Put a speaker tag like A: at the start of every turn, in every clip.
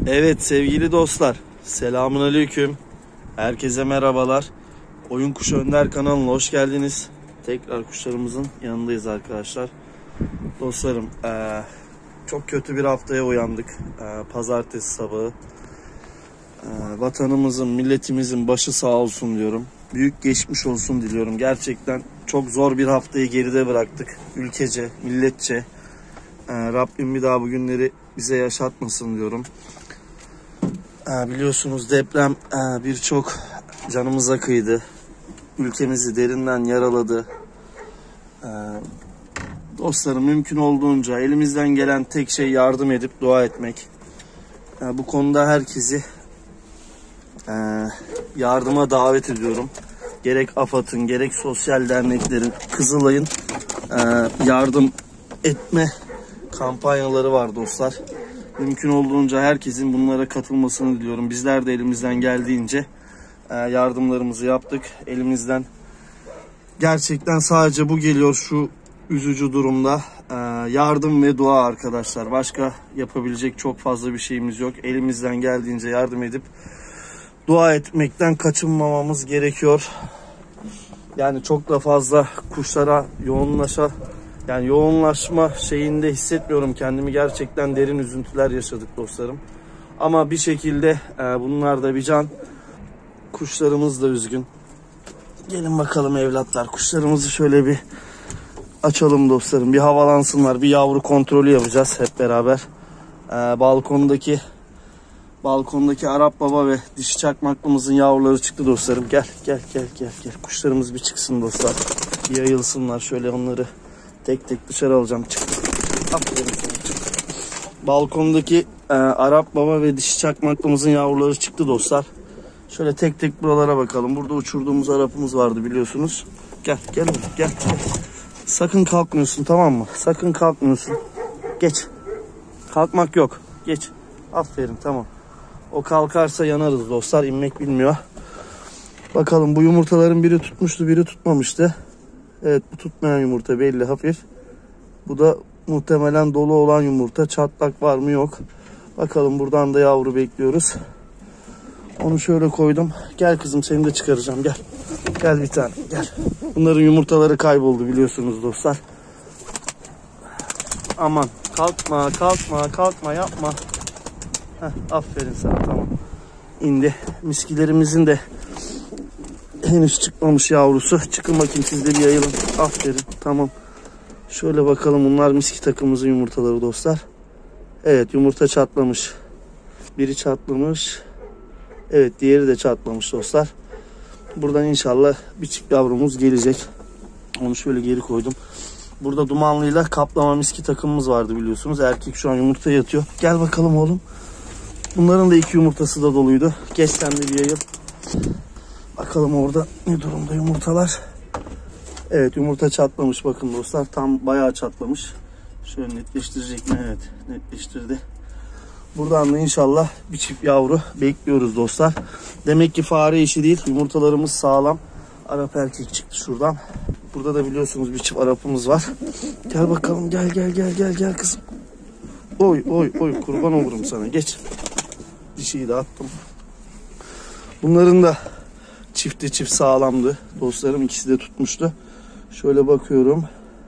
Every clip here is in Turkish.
A: Evet sevgili dostlar, selamünaleyküm. Herkese merhabalar. Oyun Kuşu Önder kanalına hoş geldiniz. Tekrar kuşlarımızın yanındayız arkadaşlar. Dostlarım, çok kötü bir haftaya uyandık. Pazartesi sabahı. Vatanımızın, milletimizin başı sağ olsun diyorum. Büyük geçmiş olsun diliyorum. Gerçekten çok zor bir haftayı geride bıraktık. Ülkece, milletçe. Rabbim bir daha bu günleri bize yaşatmasın diyorum. Biliyorsunuz deprem birçok canımıza kıydı. Ülkemizi derinden yaraladı. Dostlarım, mümkün olduğunca elimizden gelen tek şey yardım edip dua etmek. Bu konuda herkesi yardıma davet ediyorum. Gerek AFAD'ın, gerek sosyal derneklerin, Kızılay'ın yardım etme kampanyaları var dostlar. Mümkün olduğunca herkesin bunlara katılmasını diliyorum. Bizler de elimizden geldiğince yardımlarımızı yaptık. Elimizden gerçekten sadece bu geliyor şu üzücü durumda. Yardım ve dua arkadaşlar. Başka yapabilecek çok fazla bir şeyimiz yok. Elimizden geldiğince yardım edip dua etmekten kaçınmamamız gerekiyor. Yani çok da fazla kuşlara yoğunlaşma şeyinde hissetmiyorum kendimi. Gerçekten derin üzüntüler yaşadık dostlarım. Ama bir şekilde bunlar da bir can. Kuşlarımız da üzgün. Gelin bakalım evlatlar. Kuşlarımızı şöyle bir açalım dostlarım. Bir havalansınlar. Bir yavru kontrolü yapacağız hep beraber. Balkondaki Arap baba ve dişi çakmaklımızın yavruları çıktı dostlarım. Gel. Kuşlarımız bir çıksın dostlar. Bir yayılsınlar. Şöyle onları tek tek dışarı alacağım. Çık. Aferin sana, çık. Balkondaki Arap baba ve dişi çakmaklımızın yavruları çıktı dostlar. Şöyle tek tek buralara bakalım. Burada uçurduğumuz Arap'ımız vardı biliyorsunuz. Gel. Sakın kalkmıyorsun, tamam mı? Sakın kalkmıyorsun. Geç. Kalkmak yok. Geç. Aferin, tamam. O kalkarsa yanarız dostlar. İnmek bilmiyor. Bakalım, bu yumurtaların biri tutmuştu, biri tutmamıştı. Evet, bu tutmayan yumurta belli, hafif. Bu da muhtemelen dolu olan yumurta. Çatlak var mı, yok. Bakalım, buradan da yavru bekliyoruz. Onu şöyle koydum. Gel kızım, seni de çıkaracağım, gel. Gel bir tane, gel. Bunların yumurtaları kayboldu biliyorsunuz dostlar. Aman kalkma, yapma. Aferin sana, tamam. İndi. Miskilerimizin de henüz çıkmamış yavrusu. Çıkın bakayım, siz de bir yayılın. Aferin, tamam. Şöyle bakalım, bunlar miski takımımızın yumurtaları dostlar. Evet, yumurta çatlamış. Biri çatlamış. Evet, diğeri de çatlamış dostlar. Buradan inşallah bir çift yavrumuz gelecek. Onu şöyle geri koydum. Burada dumanlıyla kaplama miski takımımız vardı biliyorsunuz. Erkek şu an yumurta yatıyor. Gel bakalım oğlum. Bunların da 2 yumurtası da doluydu. Geç sen de bir yayıl. Bakalım orada ne durumda yumurtalar. Evet, yumurta çatlamış bakın dostlar. Tam bayağı çatlamış. Şöyle netleştirecek mi? Evet, netleştirdi. Buradan da inşallah bir çift yavru bekliyoruz dostlar. Demek ki fare işi değil. Yumurtalarımız sağlam. Arap erkek çıktı şuradan. Burada da biliyorsunuz bir çift Arap'ımız var. Gel bakalım, gel kızım. Oy kurban olurum sana, geç. Dişiyi de attım. Bunların da çift sağlamdı dostlarım, ikisi de tutmuştu. Şöyle bakıyorum.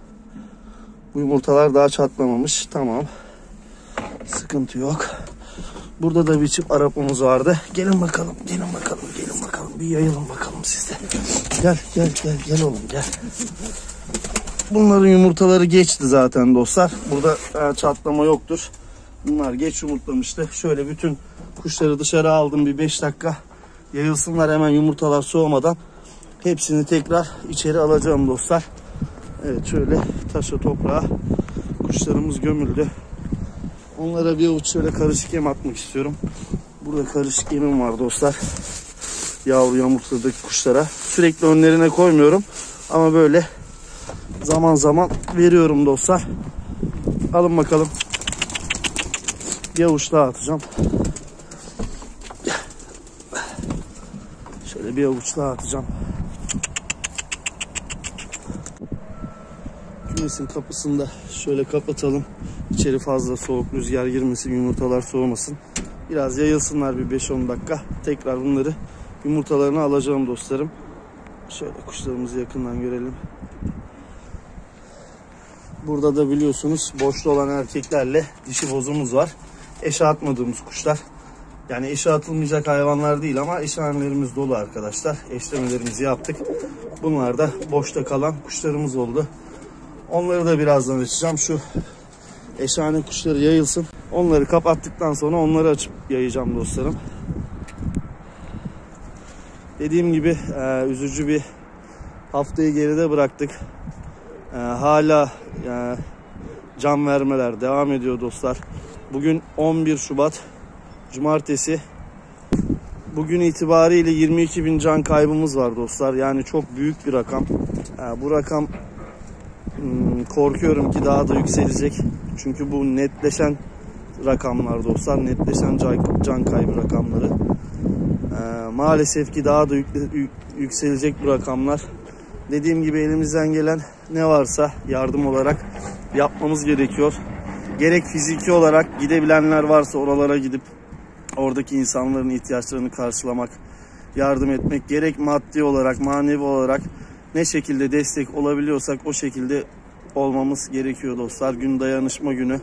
A: Bu yumurtalar daha çatlamamış. Tamam. Sıkıntı yok. Burada da bir çift Arap'ımız vardı. Gelin bakalım. Bir yayılın bakalım siz de. Gel oğlum, gel. Bunların yumurtaları geçti zaten dostlar. Burada çatlama yoktur. Bunlar geç yumurtlamıştı. Şöyle bütün kuşları dışarı aldım, bir 5 dakika yayılsınlar, hemen yumurtalar soğumadan hepsini tekrar içeri alacağım dostlar. Evet, şöyle taşa toprağa kuşlarımız gömüldü. Onlara bir avuç şöyle karışık yem atmak istiyorum. Burada karışık yemim var dostlar. Yavru yumurtladaki kuşlara. Sürekli önlerine koymuyorum. Ama böyle zaman veriyorum dostlar. Alın bakalım. Bir avuç daha atacağım. Şöyle bir avuç daha atacağım. Kümesin kapısını da şöyle kapatalım. İçeri fazla soğuk rüzgar girmesin, yumurtalar soğumasın. Biraz yayılsınlar bir 5-10 dakika. Tekrar bunları yumurtalarını alacağım dostlarım. Şöyle kuşlarımızı yakından görelim. Burada da biliyorsunuz boşta olan erkeklerle dişi bozumuz var. Eşe atmadığımız kuşlar. Yani eşe atılmayacak hayvanlar değil ama eşhanelerimiz dolu arkadaşlar. Eşlemelerimizi yaptık. Bunlar da boşta kalan kuşlarımız oldu. Onları da birazdan açacağım. Şu eşhane kuşları yayılsın. Onları kapattıktan sonra onları açıp yayacağım dostlarım. Dediğim gibi üzücü bir haftayı geride bıraktık. Hala can vermeler devam ediyor dostlar. Bugün 11 Şubat Cumartesi. Bugün itibariyle 22.000 can kaybımız var dostlar. Yani çok büyük bir rakam. Bu rakam korkuyorum ki daha da yükselecek. Çünkü bu netleşen rakamlar dostlar. Netleşen can kaybı rakamları. Maalesef ki daha da yükselecek bu rakamlar. Dediğim gibi elimizden gelen ne varsa yardım olarak yapmamız gerekiyor. Gerek fiziki olarak gidebilenler varsa oralara gidip oradaki insanların ihtiyaçlarını karşılamak, yardım etmek, gerek maddi olarak, manevi olarak ne şekilde destek olabiliyorsak o şekilde olmamız gerekiyor dostlar. Gün dayanışma günü.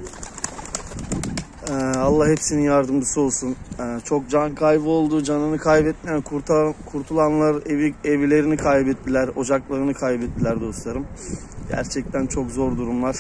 A: Allah hepsinin yardımcısı olsun. Çok can kaybı oldu, canını kaybetmeyen, kurtulanlar evlerini kaybettiler, ocaklarını kaybettiler dostlarım. Gerçekten çok zor durumlar.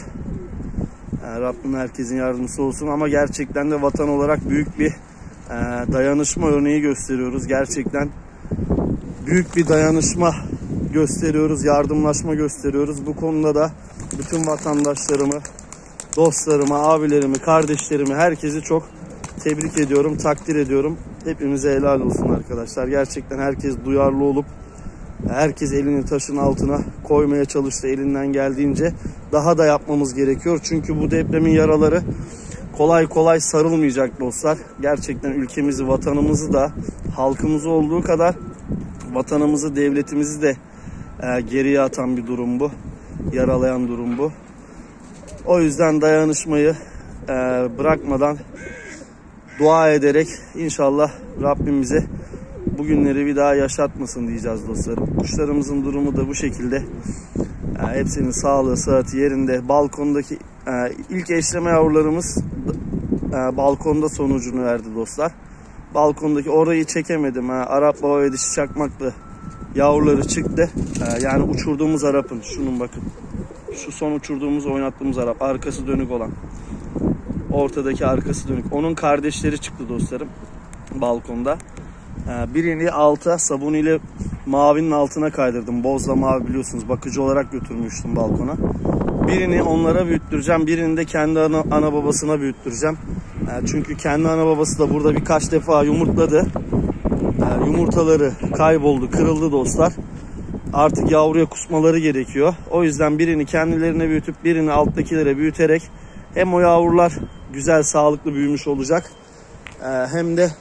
A: Rabbim herkesin yardımcısı olsun ama gerçekten de vatan olarak büyük bir dayanışma örneği gösteriyoruz. Gerçekten büyük bir dayanışma gösteriyoruz, yardımlaşma gösteriyoruz. Bu konuda da bütün vatandaşlarımı, dostlarımı, abilerimi, kardeşlerimi, herkesi çok tebrik ediyorum, takdir ediyorum. Hepimize helal olsun arkadaşlar. Gerçekten herkes duyarlı olup herkes elini taşın altına koymaya çalıştı elinden geldiğince. Daha da yapmamız gerekiyor. Çünkü bu depremin yaraları kolay kolay sarılmayacak dostlar. Gerçekten ülkemizi, vatanımızı da halkımızı olduğu kadar vatanımızı, devletimizi de geriye atan bir durum bu. Yaralayan durum bu. O yüzden dayanışmayı bırakmadan dua ederek inşallah Rabbim bize bugünleri bir daha yaşatmasın diyeceğiz dostlarım. Kuşlarımızın durumu da bu şekilde. Hepsinin sağlığı, sıhhati yerinde. Balkondaki ilk eşleme yavrularımız balkonda sonucunu verdi dostlar. Balkondaki orayı çekemedim. Arap baba ve dişi çakmaklı yavruları çıktı. Yani uçurduğumuz Arap'ın, şunun bakın. Şu son uçurduğumuz, oynattığımız Arap. Arkası dönük olan. Ortadaki arkası dönük. Onun kardeşleri çıktı dostlarım. Balkonda. Birini alta sabun ile mavinin altına kaydırdım. Bozla mavi biliyorsunuz. Bakıcı olarak götürmüştüm balkona. Birini onlara büyüttüreceğim. Birini de kendi ana babasına büyüttüreceğim. Çünkü kendi ana babası da burada birkaç defa yumurtladı. Yumurtaları kayboldu, kırıldı dostlar. Artık yavruya kusmaları gerekiyor. O yüzden birini kendilerine büyütüp birini alttakilere büyüterek hem o yavrular güzel, sağlıklı büyümüş olacak. Hem de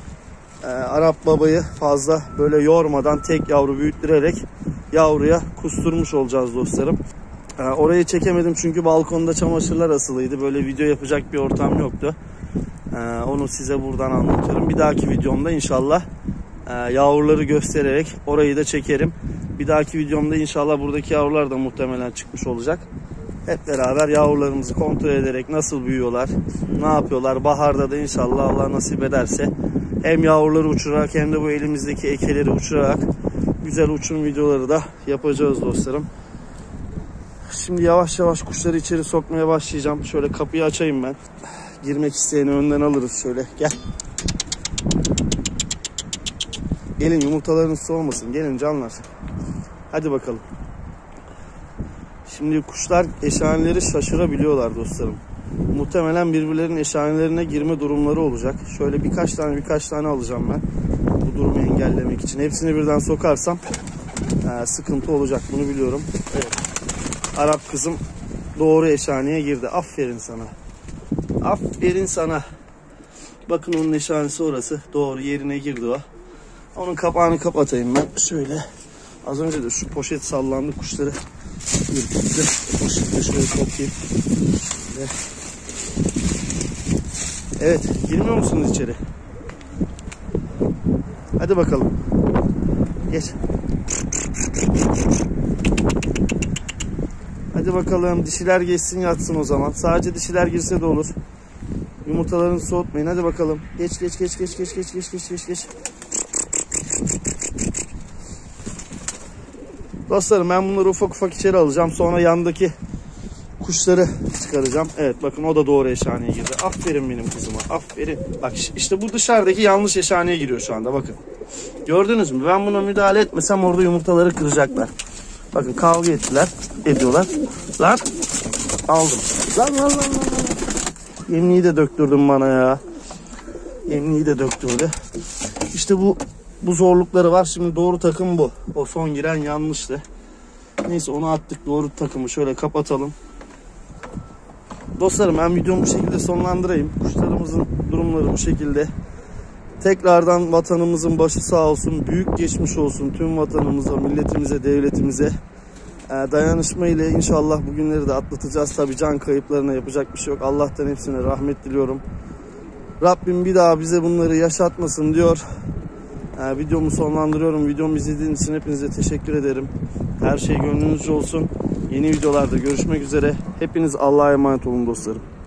A: Arap babayı fazla böyle yormadan tek yavru büyüttürerek yavruya kusturmuş olacağız dostlarım. Orayı çekemedim çünkü balkonda çamaşırlar asılıydı. Böyle video yapacak bir ortam yoktu. Onu size buradan anlatıyorum. Bir dahaki videomda inşallah yavruları göstererek orayı da çekerim. Bir dahaki videomda inşallah buradaki yavrular da muhtemelen çıkmış olacak. Hep beraber yavrularımızı kontrol ederek nasıl büyüyorlar, ne yapıyorlar. Baharda da inşallah Allah nasip ederse hem yavruları uçurarak hem de bu elimizdeki ekeleri uçurarak güzel uçum videoları da yapacağız dostlarım. Şimdi yavaş yavaş kuşları içeri sokmaya başlayacağım. Şöyle kapıyı açayım ben. Girmek isteyeni önden alırız şöyle. Gel. Gelin, yumurtalarınız soğumasın. Gelin canlar. Hadi bakalım. Şimdi kuşlar eşhaneleri şaşırabiliyorlar dostlarım. Muhtemelen birbirlerinin eşhanelerine girme durumları olacak. Şöyle birkaç tane alacağım ben. Bu durumu engellemek için. Hepsini birden sokarsam sıkıntı olacak. Bunu biliyorum. Evet. Arap kızım doğru eşhaneye girdi. Aferin sana. Aferin sana. Bakın onun eşhanesi orası. Doğru yerine girdi o. Onun kapağını kapatayım ben. Şöyle. Az önce de şu poşet sallandı. Kuşları ürküttü. Poşetle şöyle toplayayım. Evet. Girmiyor musunuz içeri? Hadi bakalım. Geç. Hadi bakalım. Dişiler geçsin yatsın o zaman. Sadece dişiler girse de olur. Yumurtalarını soğutmayın. Hadi bakalım. Geç. Dostlarım ben bunları ufak ufak içeri alacağım. Sonra yandaki kuşları çıkaracağım. Evet bakın o da doğru eşhaneye girdi. Aferin benim kızıma. Aferin. Bak işte bu dışarıdaki yanlış eşhaneye giriyor şu anda bakın. Gördünüz mü? Ben buna müdahale etmesem orada yumurtaları kıracaklar. Bakın kavga ediyorlar. Lan aldım. Lan. Yemliği de döktürdüm bana ya. Yemliği de döktürdü. İşte bu zorlukları var. Şimdi doğru takım bu. O son giren yanlıştı. Neyse onu attık. Doğru takımı şöyle kapatalım. Dostlarım ben videomu bu şekilde sonlandırayım. Kuşlarımızın durumları bu şekilde. Tekrardan vatanımızın başı sağ olsun. Büyük geçmiş olsun tüm vatanımıza, milletimize, devletimize. Dayanışma ile inşallah bugünleri de atlatacağız. Tabii can kayıplarına yapacak bir şey yok. Allah'tan hepsine rahmet diliyorum. Rabbim bir daha bize bunları yaşatmasın diyor. Videomu sonlandırıyorum. Videomu izlediğiniz için hepinize teşekkür ederim. Her şey gönlünüzce olsun. Yeni videolarda görüşmek üzere. Hepiniz Allah'a emanet olun dostlarım.